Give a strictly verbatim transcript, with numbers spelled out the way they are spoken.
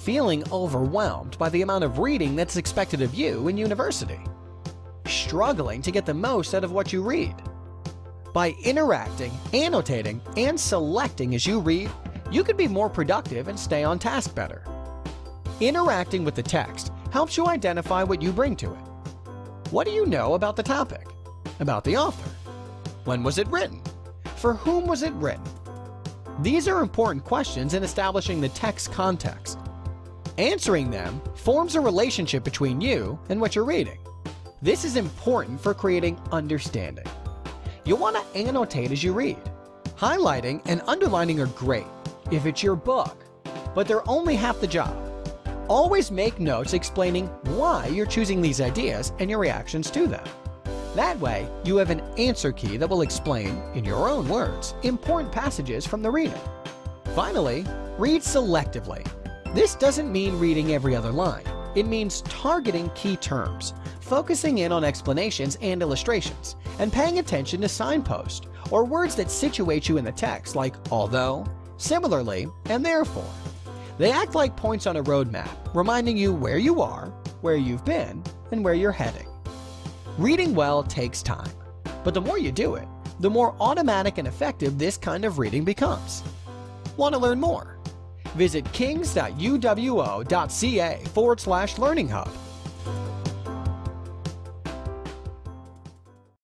feeling overwhelmed by the amount of reading that's expected of you in university? Struggling to get the most out of what you read? By interacting, annotating, and selecting as you read, you can be more productive and stay on task better. Interacting with the text helps you identify what you bring to it. What do you know about the topic? About the author? When was it written? For whom was it written? These are important questions in establishing the text context. Answering them forms a relationship between you and what you're reading. This is important for creating understanding. You'll want to annotate as you read. Highlighting and underlining are great if it's your book, but they're only half the job. Always make notes explaining why you're choosing these ideas and your reactions to them. That way, you have an answer key that will explain, in your own words, important passages from the reading. Finally, read selectively. This doesn't mean reading every other line. It means targeting key terms, focusing in on explanations and illustrations, and paying attention to signposts or words that situate you in the text like although, similarly, and therefore. They act like points on a roadmap, reminding you where you are, where you've been, and where you're heading. Reading well takes time, but the more you do it, the more automatic and effective this kind of reading becomes. Want to learn more? Visit kings dot u w o dot c a forward slash learning hub